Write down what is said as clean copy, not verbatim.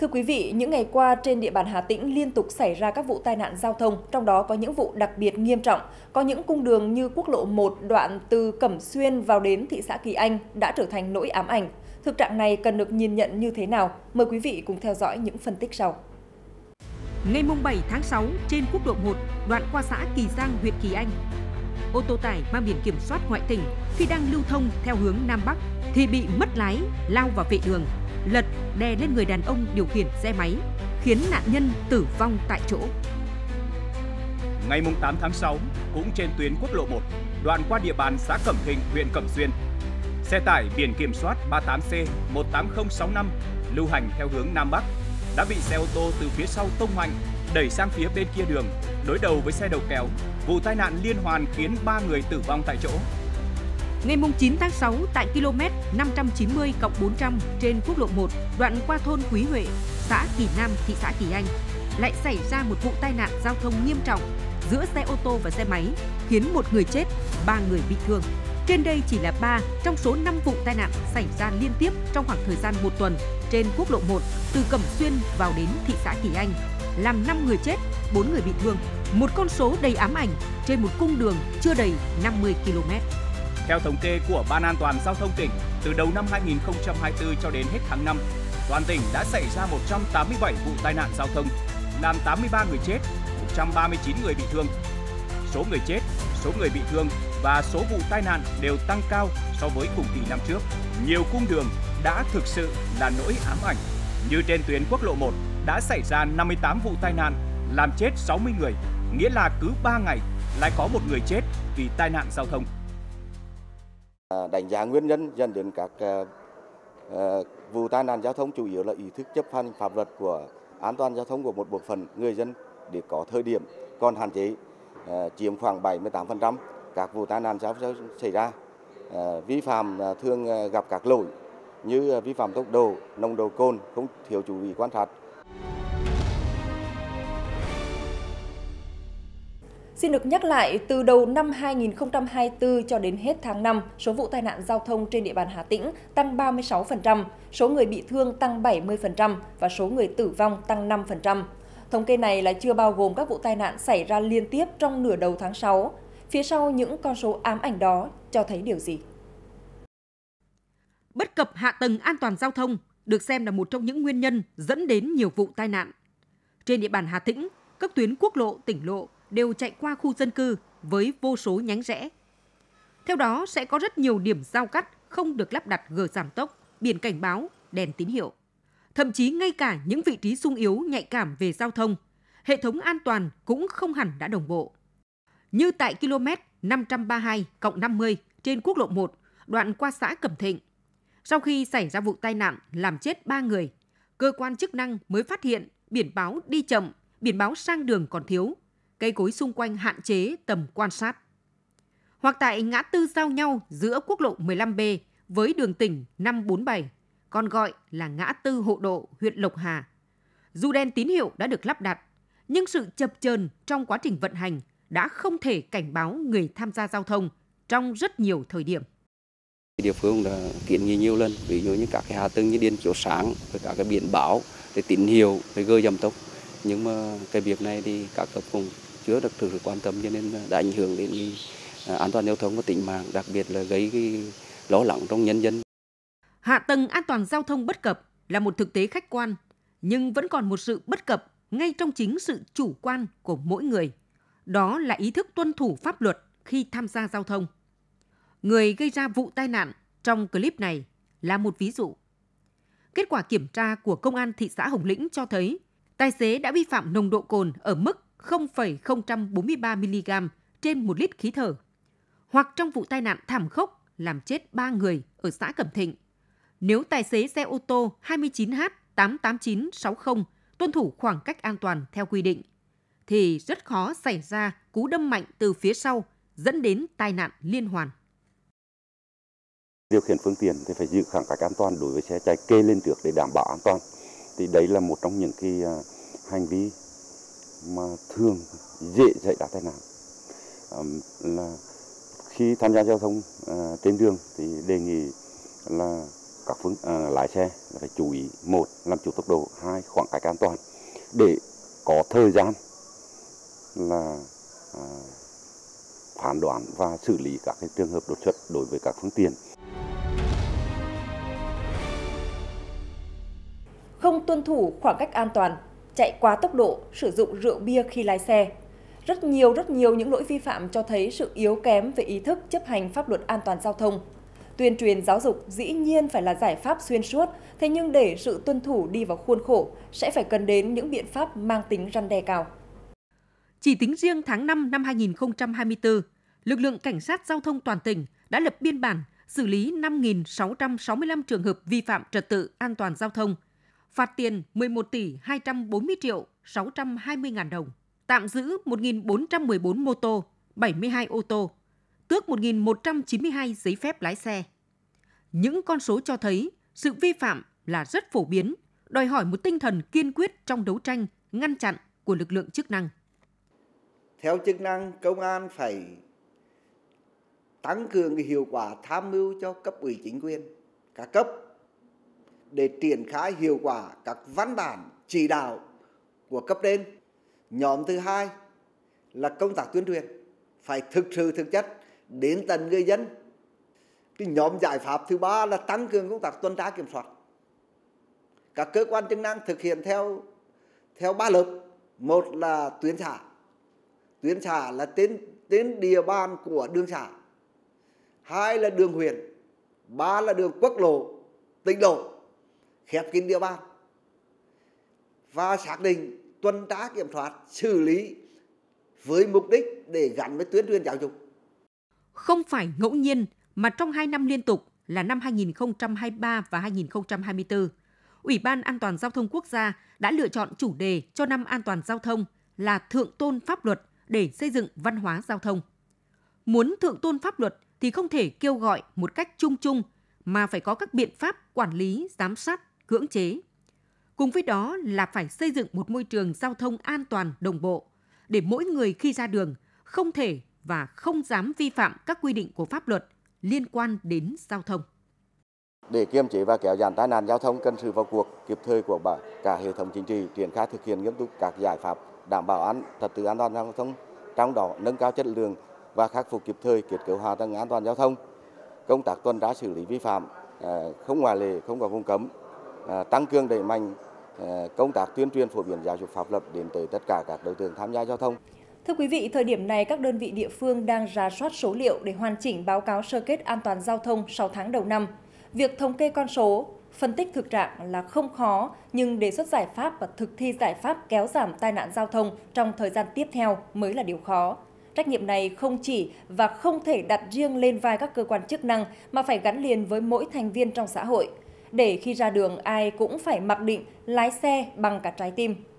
Thưa quý vị, những ngày qua trên địa bàn Hà Tĩnh liên tục xảy ra các vụ tai nạn giao thông, trong đó có những vụ đặc biệt nghiêm trọng. Có những cung đường như quốc lộ 1 đoạn từ Cẩm Xuyên vào đến thị xã Kỳ Anh đã trở thành nỗi ám ảnh. Thực trạng này cần được nhìn nhận như thế nào? Mời quý vị cùng theo dõi những phân tích sau. Ngày 7 tháng 6, trên quốc lộ 1, đoạn qua xã Kỳ Giang, huyện Kỳ Anh, ô tô tải mang biển kiểm soát ngoại tỉnh khi đang lưu thông theo hướng Nam Bắc thì bị mất lái, lao vào vệ đường, lật đè lên người đàn ông điều khiển xe máy, khiến nạn nhân tử vong tại chỗ. Ngày 8 tháng 6, cũng trên tuyến quốc lộ 1, đoạn qua địa bàn xã Cẩm Thịnh, huyện Cẩm Xuyên, xe tải biển kiểm soát 38C18065 lưu hành theo hướng Nam Bắc đã bị xe ô tô từ phía sau tông mạnh, đẩy sang phía bên kia đường, đối đầu với xe đầu kéo. Vụ tai nạn liên hoàn khiến 3 người tử vong tại chỗ. Ngày 9 tháng 6, tại km 590+400 trên quốc lộ 1, đoạn qua thôn Quý Huệ, xã Kỳ Nam, thị xã Kỳ Anh, lại xảy ra một vụ tai nạn giao thông nghiêm trọng giữa xe ô tô và xe máy, khiến 1 người chết, 3 người bị thương. Trên đây chỉ là 3 trong số 5 vụ tai nạn xảy ra liên tiếp trong khoảng thời gian 1 tuần trên quốc lộ 1 từ Cẩm Xuyên vào đến thị xã Kỳ Anh, làm 5 người chết, 4 người bị thương. Một con số đầy ám ảnh trên một cung đường chưa đầy 50 km. Theo thống kê của Ban An toàn Giao thông tỉnh, từ đầu năm 2024 cho đến hết tháng 5, toàn tỉnh đã xảy ra 187 vụ tai nạn giao thông, làm 83 người chết, 139 người bị thương. Số người chết, số người bị thương và số vụ tai nạn đều tăng cao so với cùng kỳ năm trước. Nhiều cung đường đã thực sự là nỗi ám ảnh. Như trên tuyến quốc lộ 1 đã xảy ra 58 vụ tai nạn, làm chết 60 người, nghĩa là cứ 3 ngày lại có một người chết vì tai nạn giao thông. Đánh giá nguyên nhân dẫn đến các vụ tai nạn giao thông chủ yếu là ý thức chấp hành pháp luật của an toàn giao thông của một bộ phận người dân để có thời điểm còn hạn chế, chiếm khoảng 78% các vụ tai nạn giao thông xảy ra. Vi phạm thường gặp các lỗi như vi phạm tốc độ, nồng độ cồn, không thiếu chú ý quan sát. Xin được nhắc lại, từ đầu năm 2024 cho đến hết tháng 5, số vụ tai nạn giao thông trên địa bàn Hà Tĩnh tăng 36%, số người bị thương tăng 70% và số người tử vong tăng 5%. Thống kê này là chưa bao gồm các vụ tai nạn xảy ra liên tiếp trong nửa đầu tháng 6. Phía sau những con số ám ảnh đó cho thấy điều gì? Bất cập hạ tầng an toàn giao thông được xem là một trong những nguyên nhân dẫn đến nhiều vụ tai nạn. Trên địa bàn Hà Tĩnh, các tuyến quốc lộ, tỉnh lộ đều chạy qua khu dân cư với vô số nhánh rẽ. Theo đó, sẽ có rất nhiều điểm giao cắt không được lắp đặt gờ giảm tốc, biển cảnh báo, đèn tín hiệu. Thậm chí ngay cả những vị trí xung yếu nhạy cảm về giao thông, hệ thống an toàn cũng không hẳn đã đồng bộ. Như tại km 532+50 trên quốc lộ 1, đoạn qua xã Cẩm Thịnh. Sau khi xảy ra vụ tai nạn làm chết 3 người, cơ quan chức năng mới phát hiện biển báo đi chậm, biển báo sang đường còn thiếu, cây cối xung quanh hạn chế tầm quan sát. Hoặc tại ngã tư giao nhau giữa quốc lộ 15B với đường tỉnh 547, còn gọi là ngã tư Hộ Độ, huyện Lộc Hà. Dù đèn tín hiệu đã được lắp đặt, nhưng sự chập chờn trong quá trình vận hành đã không thể cảnh báo người tham gia giao thông trong rất nhiều thời điểm. Địa phương đã kiến nghị nhiều lần, ví dụ như các cái hạ tầng như đèn chiếu sáng, các cái biển báo, tín hiệu, gờ giảm tốc. Nhưng mà cái việc này thì các cấp cũng chưa được thực sự quan tâm, cho nên đã ảnh hưởng đến an toàn giao thông và tính mạng, đặc biệt là gây cái lo lắng trong nhân dân. Hạ tầng an toàn giao thông bất cập là một thực tế khách quan, nhưng vẫn còn một sự bất cập ngay trong chính sự chủ quan của mỗi người. Đó là ý thức tuân thủ pháp luật khi tham gia giao thông. Người gây ra vụ tai nạn trong clip này là một ví dụ. Kết quả kiểm tra của Công an thị xã Hồng Lĩnh cho thấy tài xế đã vi phạm nồng độ cồn ở mức 0,043 mg trên 1 lít khí thở. Hoặc trong vụ tai nạn thảm khốc làm chết 3 người ở xã Cẩm Thịnh, nếu tài xế xe ô tô 29H88960 tuân thủ khoảng cách an toàn theo quy định, thì rất khó xảy ra cú đâm mạnh từ phía sau dẫn đến tai nạn liên hoàn. Điều khiển phương tiện thì phải giữ khoảng cách an toàn đối với xe chạy kê lên trước để đảm bảo an toàn. Thì đấy là một trong những cái hành vi mà thường dễ xảy ra tai nạn. Là khi tham gia giao thông trên đường thì đề nghị là các lái xe là phải chú ý: một, làm chủ tốc độ; hai, khoảng cách an toàn, để có thời gian là phán đoán và xử lý các cái trường hợp đột xuất đối với các phương tiện. Không tuân thủ khoảng cách an toàn, chạy quá tốc độ, sử dụng rượu bia khi lái xe. Rất nhiều những lỗi vi phạm cho thấy sự yếu kém về ý thức chấp hành pháp luật an toàn giao thông. Tuyên truyền giáo dục dĩ nhiên phải là giải pháp xuyên suốt, thế nhưng để sự tuân thủ đi vào khuôn khổ sẽ phải cần đến những biện pháp mang tính răn đe cao. Chỉ tính riêng tháng 5 năm 2024, lực lượng cảnh sát giao thông toàn tỉnh đã lập biên bản xử lý 5.665 trường hợp vi phạm trật tự an toàn giao thông, phạt tiền 11 tỷ 240 triệu 620 ngàn đồng, tạm giữ 1.414 mô tô, 72 ô tô, tước 1.192 giấy phép lái xe. Những con số cho thấy sự vi phạm là rất phổ biến, đòi hỏi một tinh thần kiên quyết trong đấu tranh, ngăn chặn của lực lượng chức năng. Theo chức năng, công an phải tăng cường hiệu quả tham mưu cho cấp ủy chính quyền các cấp để triển khai hiệu quả các văn bản chỉ đạo của cấp trên. Nhóm thứ hai là công tác tuyên truyền phải thực sự thực chất đến tận người dân. Cái nhóm giải pháp thứ ba là tăng cường công tác tuần tra kiểm soát. Các cơ quan chức năng thực hiện theo 3 lớp. Một là tuyến xã. Tuyến xã là tên địa bàn của đường xã. Hai là đường huyện. Ba là đường quốc lộ, tỉnh lộ, khép kín địa bàn. Và xác định tuần tra kiểm soát, xử lý với mục đích để gắn với tuyên truyền giáo dục. Không phải ngẫu nhiên mà trong 2 năm liên tục là năm 2023 và 2024, Ủy ban An toàn Giao thông Quốc gia đã lựa chọn chủ đề cho năm an toàn giao thông là thượng tôn pháp luật để xây dựng văn hóa giao thông. Muốn thượng tôn pháp luật thì không thể kêu gọi một cách chung chung mà phải có các biện pháp quản lý, giám sát, cưỡng chế. Cùng với đó là phải xây dựng một môi trường giao thông an toàn, đồng bộ, để mỗi người khi ra đường không thể và không dám vi phạm các quy định của pháp luật liên quan đến giao thông. Để kiềm chế và kéo giảm tai nạn giao thông, cần sự vào cuộc kịp thời của cả hệ thống chính trị, triển khai thực hiện nghiêm túc các giải pháp đảm bảo trật tự an toàn giao thông, trong đó nâng cao chất lượng và khắc phục kịp thời kết cấu hạ tầng an toàn giao thông, công tác tuần tra xử lý vi phạm không ngoại lệ, không có vùng cấm, tăng cường đẩy mạnh công tác tuyên truyền phổ biến giáo dục pháp luật đến tới tất cả các đối tượng tham gia giao thông. Thưa quý vị, thời điểm này các đơn vị địa phương đang rà soát số liệu để hoàn chỉnh báo cáo sơ kết an toàn giao thông 6 tháng đầu năm. Việc thống kê con số, phân tích thực trạng là không khó, nhưng đề xuất giải pháp và thực thi giải pháp kéo giảm tai nạn giao thông trong thời gian tiếp theo mới là điều khó. Trách nhiệm này không chỉ và không thể đặt riêng lên vai các cơ quan chức năng mà phải gắn liền với mỗi thành viên trong xã hội. Để khi ra đường ai cũng phải mặc định lái xe bằng cả trái tim.